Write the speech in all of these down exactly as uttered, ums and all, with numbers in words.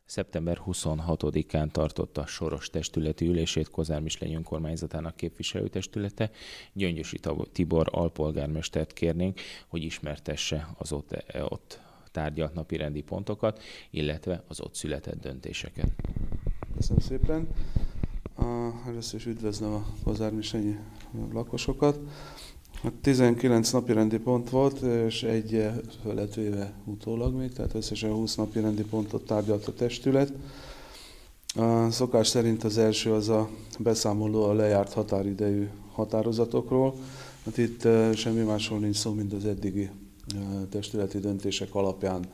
szeptember huszonhatodikán tartotta soros testületi ülését Kozármislény önkormányzatának képviselőtestülete. Gyöngyösi Tibor alpolgármestert kérnénk, hogy ismertesse az ott, ott tárgyalt napirendi pontokat, illetve az ott született döntéseket. Köszönöm szépen. Először is üdvözlöm a kozármislényi lakosokat. tizenkilenc napirendi pont volt, és egy lett véve utólag még, tehát összesen húsz napirendi pontot tárgyalt a testület. A szokás szerint az első az a beszámoló a lejárt határidejű határozatokról. Hát itt semmi másról nincs szó, mint az eddigi testületi döntések alapján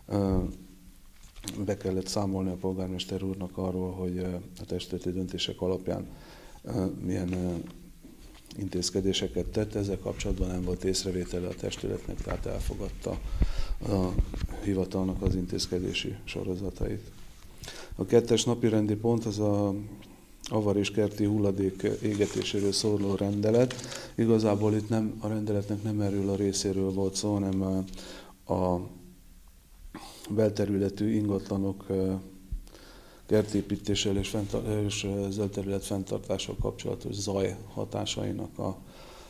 be kellett számolni a polgármester úrnak arról, hogy a testületi döntések alapján milyen intézkedéseket tett. Ezzel kapcsolatban nem volt észrevétele a testületnek, tehát elfogadta a hivatalnak az intézkedési sorozatait. A kettes napirendi pont az a avar és kerti hulladék égetéséről szóló rendelet. Igazából itt nem, a rendeletnek nem erről a részéről volt szó, hanem a, a belterületű ingatlanok kertépítéssel és, és zöld terület fenntartással kapcsolatos zaj hatásainak a,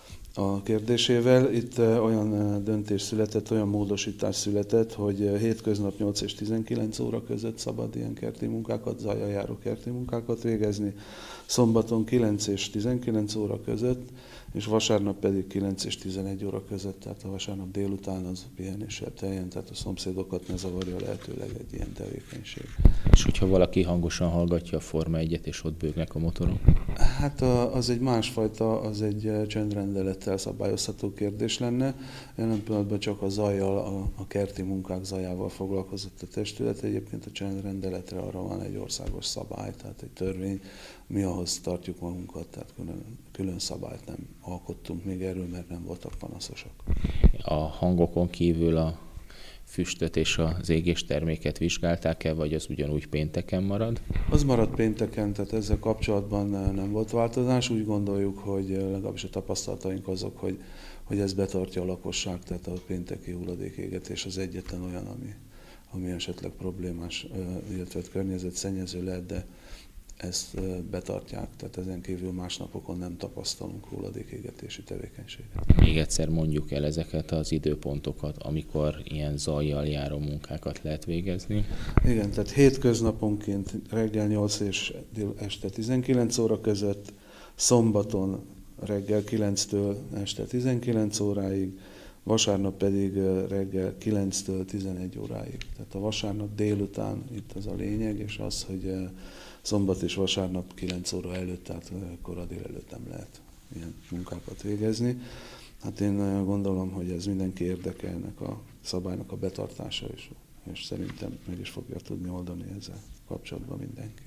a kérdésével. Itt olyan döntés született, olyan módosítás született, hogy hétköznap nyolc és tizenkilenc óra között szabad ilyen kerti munkákat, zajjal járó kerti munkákat végezni, szombaton kilenc és tizenkilenc óra között, és vasárnap pedig kilenc és tizenegy óra között, tehát a vasárnap délután az pihenéssel teljen, tehát a szomszédokat ne zavarja lehetőleg egy ilyen tevékenység. És hogyha valaki hangosan hallgatja a Forma egyet, és ott bőgnek a motorok? Hát az egy másfajta, az egy csendrendelettel szabályozható kérdés lenne. Jelen pillanatban csak a zajjal, a, a kerti munkák zajával foglalkozott a testület. Egyébként a csendrendeletre arra van egy országos szabály, tehát egy törvény. Mi ahhoz tartjuk magunkat, tehát külön, külön szabályt nem alkottunk még erről, mert nem voltak panaszosok. A hangokon kívül a füstöt és az égésterméket vizsgálták-e, vagy az ugyanúgy pénteken marad? Az maradt pénteken, tehát ezzel kapcsolatban nem volt változás. Úgy gondoljuk, hogy legalábbis a tapasztalataink azok, hogy, hogy ez betartja a lakosság, tehát a pénteki hulladékégetés az egyetlen olyan, ami, ami esetleg problémás, illetve környezetszennyező lehet, de ezt betartják, tehát ezen kívül más napokon nem tapasztalunk hulladékégetési tevékenységet. Még egyszer mondjuk el ezeket az időpontokat, amikor ilyen zajjal járó munkákat lehet végezni. Igen, tehát hétköznaponként reggel nyolc és este tizenkilenc óra között, szombaton reggel kilenctől este tizenkilenc óráig, vasárnap pedig reggel kilenctől tizenegy óráig. Tehát a vasárnap délután itt az a lényeg, és az, hogy szombat és vasárnap kilenc óra előtt, tehát kora délelőtt nem lehet ilyen munkákat végezni. Hát én gondolom, hogy ez mindenki érdeke ennek a szabálynak a betartása, és, és szerintem meg is fogja tudni oldani ezzel kapcsolatban mindenki.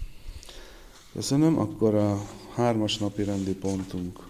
Köszönöm. Akkor a hármas napi rendi pontunk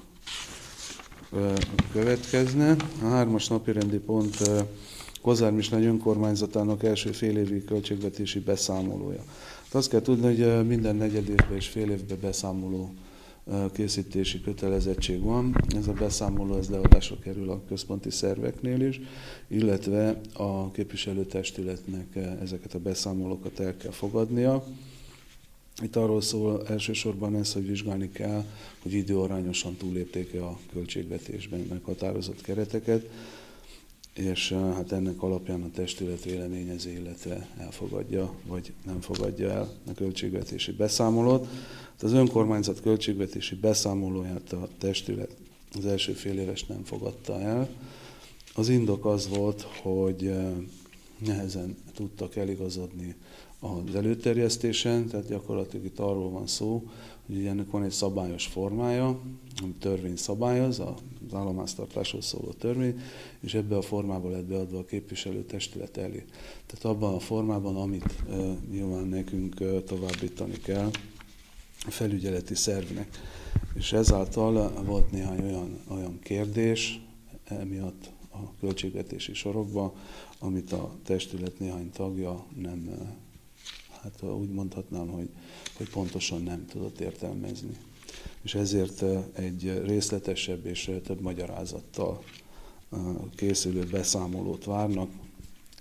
következne. A hármas napi rendi pont Kozármislény önkormányzatának első félévi költségvetési beszámolója. Hát azt kell tudni, hogy minden negyed évben és fél évben beszámoló készítési kötelezettség van. Ez a beszámoló ez leadásra kerül a központi szerveknél is, illetve a képviselőtestületnek ezeket a beszámolókat el kell fogadnia. Itt arról szól elsősorban ez, hogy vizsgálni kell, hogy időarányosan túlépték-e a költségvetésben meghatározott kereteket, és hát ennek alapján a testület véleményezi, illetve elfogadja, vagy nem fogadja el a költségvetési beszámolót. Az önkormányzat költségvetési beszámolóját a testület az első fél éves nem fogadta el. Az indok az volt, hogy nehezen tudtak eligazodni az előterjesztésen, tehát gyakorlatilag itt arról van szó, hogy ennek van egy szabályos formája, ami törvény szabályoz, az államháztartásról szóló törvény, és ebbe a formában lett beadva a képviselőtestület elé. Tehát abban a formában, amit e, nyilván nekünk e, továbbítani kell a felügyeleti szervnek. És ezáltal volt néhány olyan, olyan kérdés emiatt a költségvetési sorokban, amit a testület néhány tagja nem, hát úgy mondhatnám, hogy, hogy pontosan nem tudott értelmezni. És ezért egy részletesebb és több magyarázattal készülő beszámolót várnak.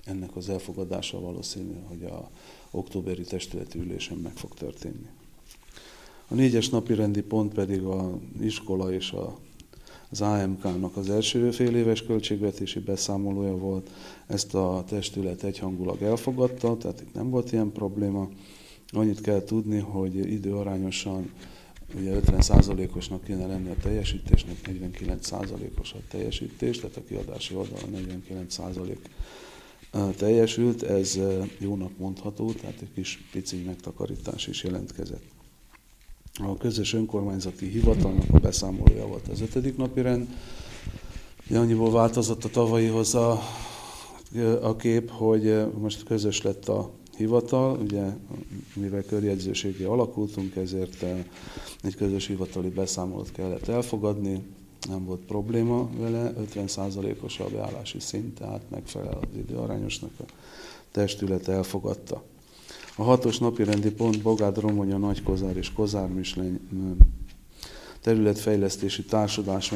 ennek az elfogadása valószínű, hogy a októberi testületi ülésen meg fog történni. A négyes napirendi pont pedig az iskola és a az á em ká-nak az első fél éves költségvetési beszámolója volt. Ezt a testület egyhangulag elfogadta, tehát itt nem volt ilyen probléma. Annyit kell tudni, hogy időarányosan ugye ötven százalékosnak kéne lenni a teljesítésnek, negyvenkilenc százalékos a teljesítés, tehát a kiadási oldalon negyvenkilenc százalék teljesült. Ez jónak mondható, tehát egy kis pici megtakarítás is jelentkezett. A közös önkormányzati hivatalnak a beszámolója volt az ötödik napi rend. Annyiból változott a tavalyihoz a, a kép, hogy most közös lett a hivatal, ugye mivel körjegyzőséggé alakultunk, ezért egy közös hivatali beszámolót kellett elfogadni, nem volt probléma vele, ötven százalékos a beállási szint, tehát megfelel az időarányosnak, a testület elfogadta. A hatos napirendi pont Bogád-Romonya, Nagykozár és Kozár-Misleny területfejlesztési társulás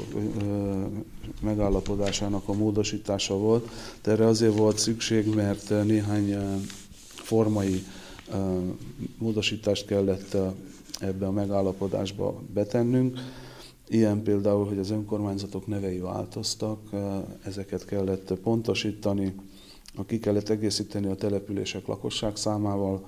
megállapodásának a módosítása volt. De erre azért volt szükség, mert néhány formai módosítást kellett ebbe a megállapodásba betennünk. Ilyen például, hogy az önkormányzatok nevei változtak, ezeket kellett pontosítani, ki kellett egészíteni a települések lakosság számával,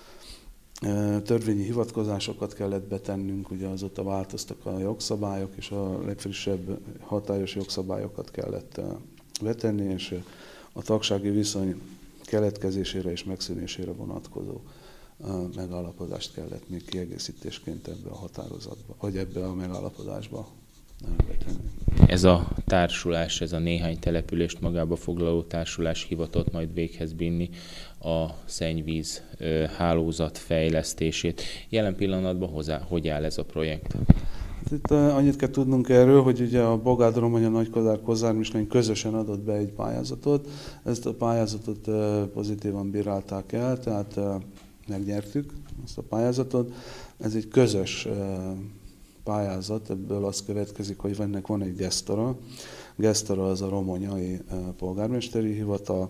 törvényi hivatkozásokat kellett betennünk, ugye azóta változtak a jogszabályok, és a legfrissebb hatályos jogszabályokat kellett betenni, és a tagsági viszony keletkezésére és megszűnésére vonatkozó megállapodást kellett még kiegészítésként ebbe a határozatba, vagy ebbe a megállapodásba betenni. Ez a társulás, ez a néhány települést magába foglaló társulás hivatott majd véghez vinni a szennyvíz hálózat fejlesztését. Jelen pillanatban hozzá, hogy áll ez a projekt? Itt annyit kell tudnunk erről, hogy ugye a Bogád-Romonya, Nagykozár, Kozár-Misleny közösen adott be egy pályázatot. Ezt a pályázatot pozitívan bírálták el, tehát megnyertük ezt a pályázatot. Ez egy közös pályázat, ebből az következik, hogy ennek van egy gesztora. Gesztora az a romonyai polgármesteri hivatal,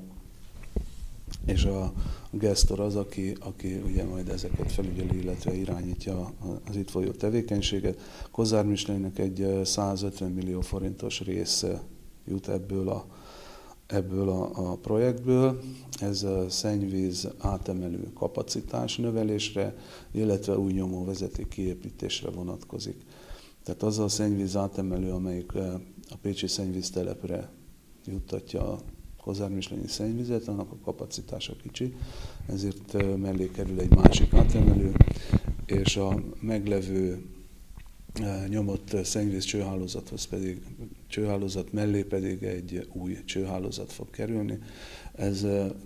és a gesztor az, aki, aki ugye majd ezeket felügyeli, illetve irányítja az itt folyó tevékenységet. Kozár-Mislegynek egy százötven millió forintos része jut ebből a, ebből a, a projektből. Ez a szennyvíz átemelő kapacitás növelésre, illetve új nyomóvezeték kiépítésre vonatkozik. Tehát az a szennyvíz átemelő, amelyik a pécsi szennyvíztelepre juttatja a kozármislenyi szennyvizet, annak a kapacitása kicsi, ezért mellé kerül egy másik átemelő, és a meglevő nyomott szennyvíz csőhálózathoz pedig, csőhálózat mellé pedig egy új csőhálózat fog kerülni. Ez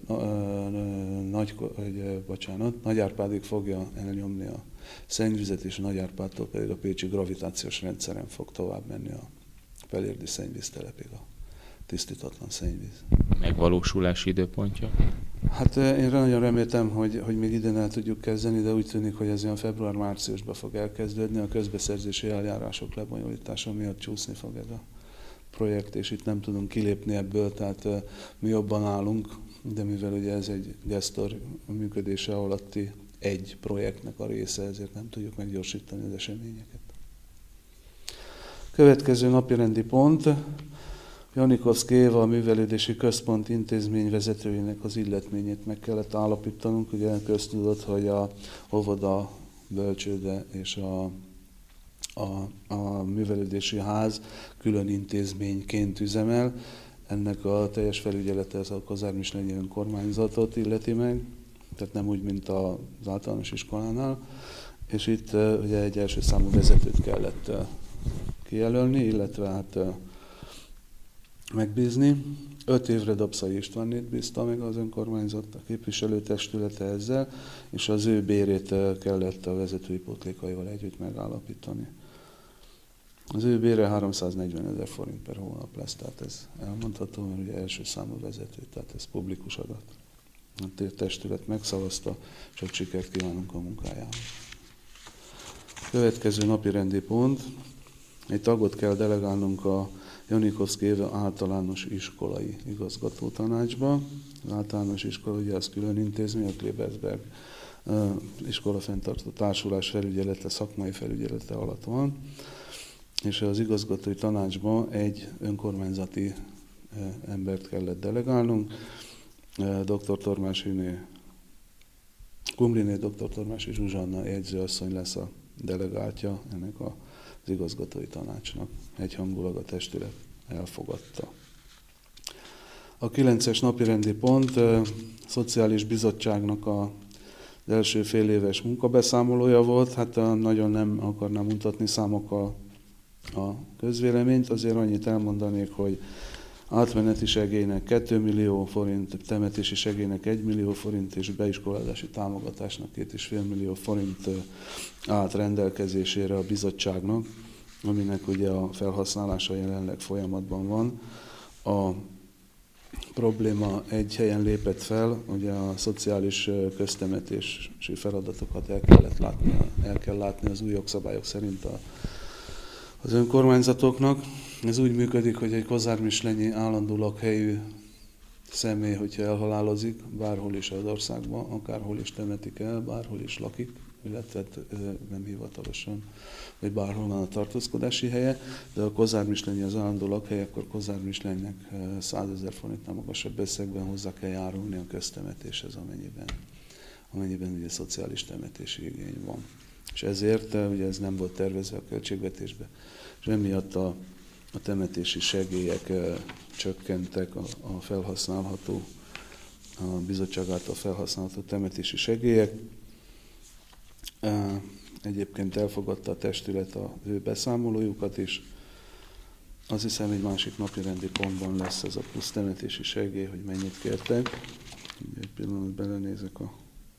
nagy, bocsánat, Nagyárpádig fogja elnyomni a szennyvizet, és Nagyárpádtól pedig a pécsi gravitációs rendszeren fog tovább menni a Pelérdi szennyvíztelepig a tisztítatlan szennyvíz. Megvalósulási időpontja? Hát én nagyon reméltem, hogy, hogy még idén el tudjuk kezdeni, de úgy tűnik, hogy ez olyan február-márciusban fog elkezdődni. A közbeszerzési eljárások lebonyolítása miatt csúszni fog ez a projekt, és itt nem tudunk kilépni ebből, tehát mi jobban állunk, de mivel ugye ez egy gesztor működése alatti egy projektnek a része, ezért nem tudjuk meggyorsítani az eseményeket. Következő napirendi pont. Janikovszky Éva, a Művelődési Központ intézmény vezetőjének az illetményét meg kellett állapítanunk. Ugye köztudott, hogy a óvoda, bölcsőde és a, a, a művelődési ház külön intézményként üzemel. Ennek a teljes felügyelete az a Kozár-Mislenyi önkormányzatot illeti meg, tehát nem úgy, mint az általános iskolánál. És itt ugye egy első számú vezetőt kellett kijelölni, illetve hát megbízni. Öt évre Dobszai Istvánnét bízta meg az önkormányzat, a képviselőtestülete ezzel, és az ő bérét kellett a vezetői pótlékaival együtt megállapítani. Az ő bére háromszáznegyven ezer forint per hónap lesz, tehát ez elmondható, mert ugye első számú vezető, tehát ez publikus adat. A testület megszavazta, csak sikert kívánunk a munkájához. Következő napi rendi pont. Egy tagot kell delegálnunk a Janikovszki Éva általános iskolai igazgatótanácsba. Az általános iskola, ugye az külön intézmény, a Klebersberg iskola fenntartó társulás felügyelete, szakmai felügyelete alatt van, és az igazgatói tanácsban egy önkormányzati embert kellett delegálnunk. dr. Tormásiné, Kumliné dr. Tormási Zsuzsanna jegyzőasszony lesz a delegáltja ennek az igazgatói tanácsnak. Egyhangulag a testület elfogadta. A kilences napirendi pont a Szociális Bizottságnak a az első fél éves munkabeszámolója volt, hát nagyon nem akarnám mutatni számokkal a közvéleményt, azért annyit elmondanék, hogy átmeneti segélynek két millió forint, temetési segélynek egy millió forint és beiskolázási támogatásnak két és fél millió forint állt rendelkezésére a bizottságnak, aminek ugye a felhasználása jelenleg folyamatban van. A probléma egy helyen lépett fel, ugye a szociális köztemetési feladatokat el kellett látni, el kell látni az új jogszabályok szerint a, az önkormányzatoknak. Ez úgy működik, hogy egy kozármislenyi állandó lakhelyű személy, hogyha elhalálozik, bárhol is az országban, akárhol is temetik el, bárhol is lakik, illetve nem hivatalosan, vagy bárhol van a tartózkodási helye, de a kozármislenyi az állandó lakhely, akkor kozármislenynek százezer forintnál magasabb összegben hozzá kell járulni a köztemetéshez, amennyiben, amennyiben ugye szociális temetési igény van. És ezért ugye ez nem volt tervezve a költségvetésbe, és emiatt a, a temetési segélyek e, csökkentek, a, a felhasználható, a bizottság által felhasználható temetési segélyek. E, egyébként elfogadta a testület az ő beszámolójukat is. Azt hiszem, egy másik napi rendi pontban lesz ez a plusz temetési segély, hogy mennyit kértek. Egy pillanat belenézek a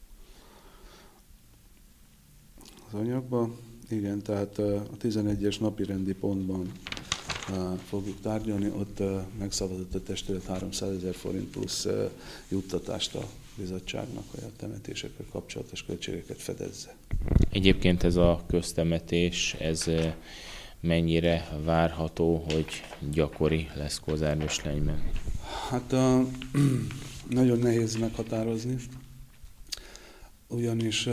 az anyagba. Igen, tehát a tizenegyes napi rendi pontban fogjuk tárgyalni, ott megszavazott a testület háromszázezer forint plusz juttatást a bizottságnak, hogy a temetésekkel kapcsolatos költségeket fedezze. Egyébként ez a köztemetés, ez mennyire várható, hogy gyakori lesz Kozármislenyben? Hát a, nagyon nehéz meghatározni, ugyanis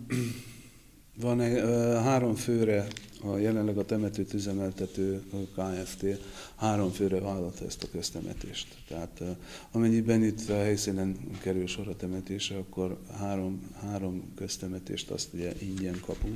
van egy, három főre, a jelenleg a temetőt üzemeltető Kft. Három főre vállalta ezt a köztemetést. Tehát amennyiben itt a helyszínen kerül sor a temetésre, akkor három, három köztemetést azt ugye ingyen kapunk.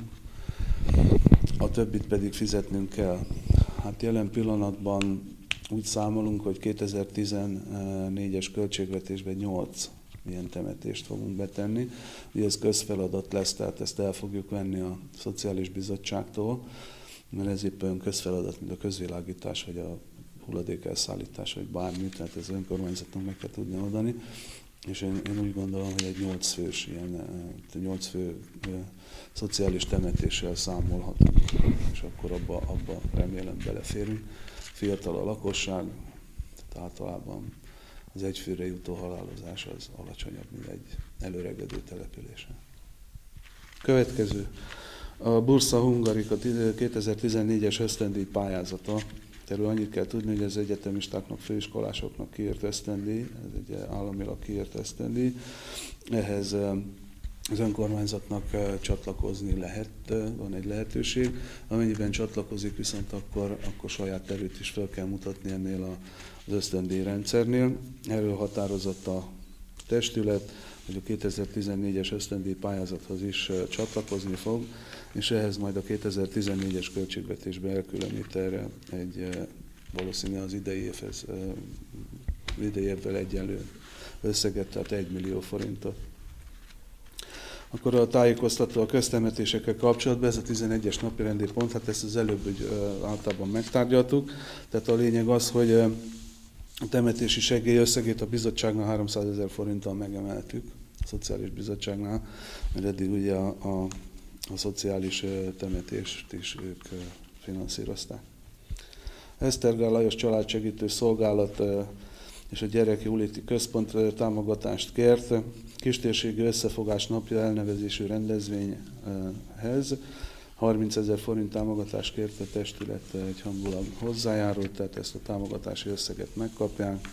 A többit pedig fizetnünk kell. Hát jelen pillanatban úgy számolunk, hogy kétezer-tizennégyes költségvetésben nyolc ilyen temetést fogunk betenni. Ugye ez közfeladat lesz, tehát ezt el fogjuk venni a Szociális Bizottságtól, mert ez éppen közfeladat, mint a közvilágítás, vagy a hulladékelszállítás, vagy bármi, tehát ez önkormányzatnak meg kell tudni oldani. És én, én úgy gondolom, hogy egy nyolc fős, ilyen nyolc fő szociális temetéssel számolhatunk, és akkor abba, abba remélem beleférünk. Fiatal a lakosság, tehát általában az egyfőre jutó halálozás az alacsonyabb, mint egy előregedő településen. Következő. A Bursa Hungarika kétezer-tizennégyes ösztöndíj pályázata. Erről annyit kell tudni, hogy az egyetemistáknak, főiskolásoknak kiírt ösztöndíj, ez egy államilag kiírt ösztöndíj. Ehhez az önkormányzatnak csatlakozni lehet, van egy lehetőség. Amennyiben csatlakozik, viszont akkor, akkor saját erőt is fel kell mutatni ennél az ösztöndíj rendszernél. Erről határozott a testület, hogy a kétezer-tizennégyes ösztöndíj pályázathoz is csatlakozni fog, és ehhez majd a kétezer-tizennégyes költségvetésbe elkülönít erre egy valószínűleg az idei évhez, idei évvel egyenlő összeget, tehát egy millió forintot. Akkor a tájékoztató a köztemetésekkel kapcsolatban, ez a tizenegyes napi rendi pont, hát ezt az előbb úgy általában megtárgyaltuk. Tehát a lényeg az, hogy a temetési segély összegét a bizottságnál háromszázezer forinttal megemeltük, a Szociális Bizottságnál, mert eddig ugye a, a, a szociális temetést is ők finanszírozták. Esztergál Lajos Családsegítő Szolgálat és a Gyerekjóléti Központ támogatást kért. Kistérségi Összefogás napja elnevezésű rendezvényhez harmincezer forint támogatást kért a testület, egyhangúlag hozzájárult, tehát ezt a támogatási összeget megkapják.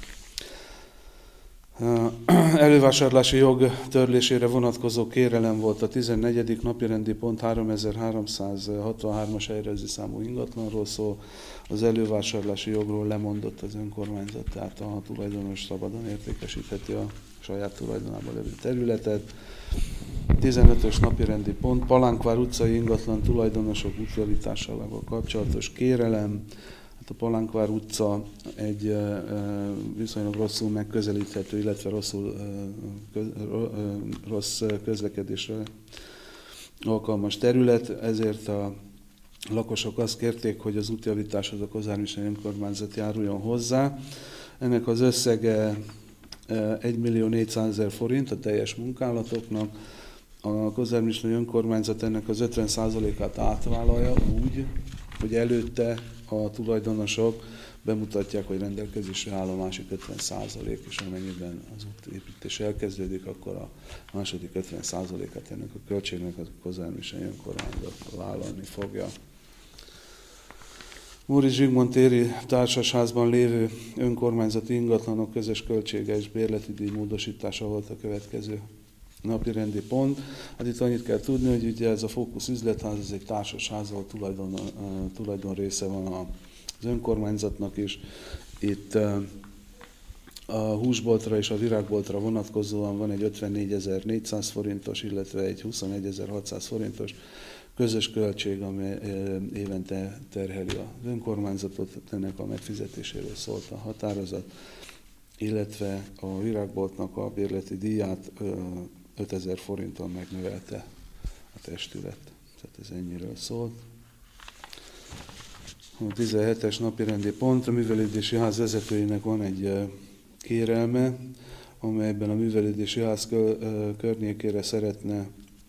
Elővásárlási jog törlésére vonatkozó kérelem volt a tizennegyedik napirendi pont, háromezer-háromszázhatvanhármas helyrajzi számú ingatlanról szól. Az elővásárlási jogról lemondott az önkormányzat, tehát a tulajdonos szabadon értékesítheti a saját tulajdonában levő területet. tizenötös napirendi pont, Palánkvár utcai ingatlan tulajdonosok útjavításával kapcsolatos kérelem. Hát a Palánkvár utca egy viszonylag rosszul megközelíthető, illetve rosszul, köz, rossz közlekedésre alkalmas terület, ezért a lakosok azt kérték, hogy az útjavításhoz a Kozármislei önkormányzat járuljon hozzá. Ennek az összege egymillió négyszázezer forint a teljes munkálatoknak. A Kozármislei önkormányzat ennek az ötven százalékát átvállalja úgy, hogy előtte a tulajdonosok bemutatják, hogy rendelkezésre áll a másik ötven százalék, és amennyiben az útépítés elkezdődik, akkor a második ötven százalékát ennek a költségnek a Kozármislei önkormányzat vállalni fogja. Móri Zsigmond téri társasházban lévő önkormányzati ingatlanok közös költsége és bérleti díj módosítása volt a következő napi rendi pont. Hát itt annyit kell tudni, hogy ugye ez a Fókusz üzletház, ez egy társasház, ahol tulajdon, tulajdon része van az önkormányzatnak is. Itt a húsboltra és a virágboltra vonatkozóan van egy ötvennégyezer-négyszáz forintos, illetve egy huszonegyezer-hatszáz forintos közös költség, amely évente terheli az önkormányzatot, ennek a megfizetéséről szólt a határozat, illetve a virágboltnak a bérleti díját ötezer forinttal megnövelte a testület. Tehát ez ennyiről szólt. A tizenhetes napi rendi pont, a művelődési ház vezetőjének van egy kérelme, amelyben a művelődési ház környékére szeretne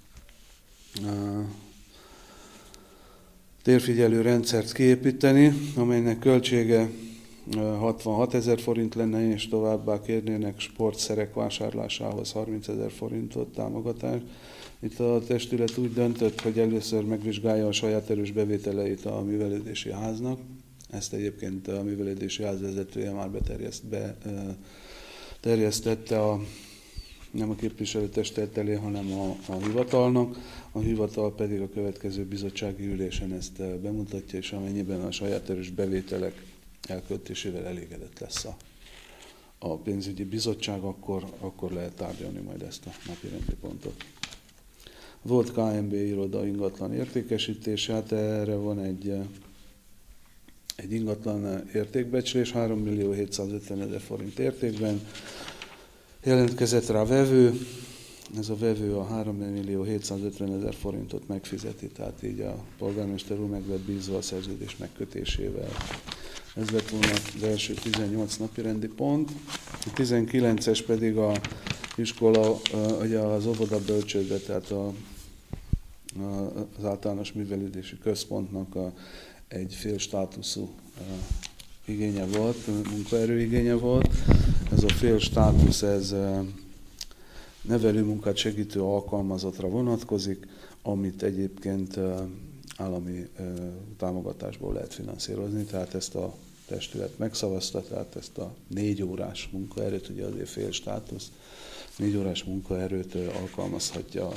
térfigyelő rendszert kiépíteni, amelynek költsége hatvanhat ezer forint lenne, és továbbá kérnének sportszerek vásárlásához harmincezer forintot támogatást. Itt a testület úgy döntött, hogy először megvizsgálja a saját erős bevételeit a művelődési háznak. Ezt egyébként a művelődési ház vezetője már beterjesztette a, nem a képviselőtestület elé, hanem a, a hivatalnak. A hivatal pedig a következő bizottsági ülésen ezt bemutatja, és amennyiben a saját erős bevételek elköltésével elégedett lesz a, a pénzügyi bizottság, akkor, akkor lehet tárgyalni majd ezt a napirendi pontot. Volt ká em bé iroda ingatlan értékesítés, hát erre van egy, egy ingatlan értékbecslés, hárommillió hétszázötvenezer forint értékben. Jelentkezett rá vevő, ez a vevő a hárommillió hétszázötvenezer forintot megfizeti, tehát így a polgármester úr meg lett bízva a szerződés megkötésével. Ez lett volna az első tizennyolc napi rendi pont. A tizenkilences pedig a iskola, ugye az óvoda bölcsődbe, tehát a, a, az általános művelődési központnak a, egy fél státuszú igénye volt, munkaerőigénye volt. Ez a fél státusz, ez nevelőmunkát segítő alkalmazottra vonatkozik, amit egyébként állami támogatásból lehet finanszírozni, tehát ezt a testület megszavazta, tehát ezt a négy órás munkaerőt, ugye azért fél státusz, négy órás munkaerőt alkalmazhatja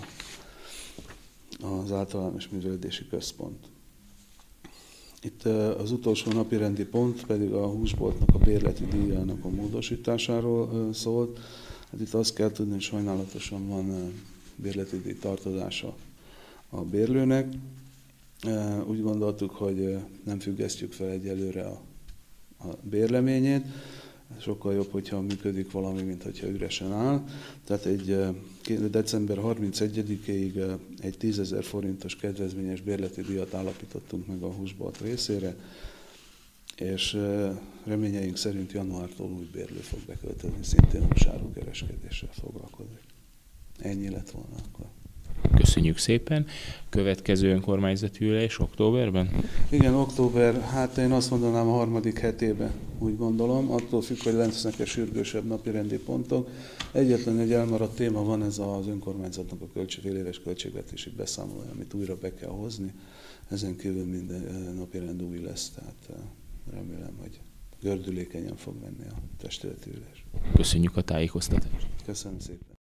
az általános művelődési központ. Itt az utolsó napi rendi pont pedig a húsboltnak a bérleti díjának a módosításáról szólt. Hát itt azt kell tudni, hogy sajnálatosan van bérleti díj tartozása a bérlőnek. Úgy gondoltuk, hogy nem függesztjük fel egyelőre a, a bérleményét. Sokkal jobb, hogyha működik valami, mint hogyha üresen áll. Tehát egy december harmincegyedikéig egy tízezer forintos kedvezményes bérleti díjat állapítottunk meg a húsbolt részére, és reményeink szerint januártól új bérlő fog beköltözni, szintén húsárukereskedéssel foglalkozik. Ennyi lett volna akkor. Köszönjük szépen. Következő önkormányzati ülés októberben? Igen, október, hát én azt mondanám a harmadik hetében, úgy gondolom, attól függ, hogy lesznek-e sürgősebb napirendi pontok. Egyetlen egy elmaradt téma van, ez az önkormányzatnak a költség, fél éves költségvetési beszámolója, amit újra be kell hozni. Ezen kívül minden napirend új lesz, tehát remélem, hogy gördülékenyen fog menni a testületi ülés. Köszönjük a tájékoztatást. Köszönöm szépen.